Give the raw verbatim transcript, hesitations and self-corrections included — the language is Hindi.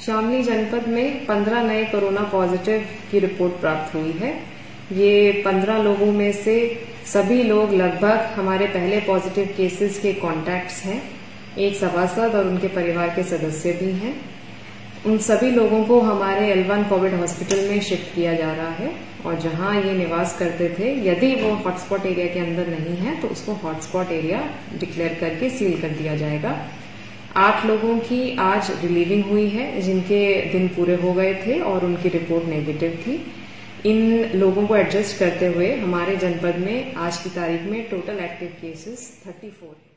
शामली जनपद में पंद्रह नए कोरोना पॉजिटिव की रिपोर्ट प्राप्त हुई है। ये पंद्रह लोगों में से सभी लोग लगभग हमारे पहले पॉजिटिव केसेस के कॉन्टैक्ट्स हैं। एक सभासद और उनके परिवार के सदस्य भी हैं। उन सभी लोगों को हमारे एल वन कोविड हॉस्पिटल में शिफ्ट किया जा रहा है और जहां ये निवास करते थे, यदि वो हॉटस्पॉट एरिया के अंदर नहीं है तो उसको हॉटस्पॉट एरिया डिक्लेयर करके सील कर दिया जाएगा। आठ लोगों की आज रिलीविंग हुई है, जिनके दिन पूरे हो गए थे और उनकी रिपोर्ट नेगेटिव थी। इन लोगों को एडजस्ट करते हुए हमारे जनपद में आज की तारीख में टोटल एक्टिव केसेस चौंतीस है।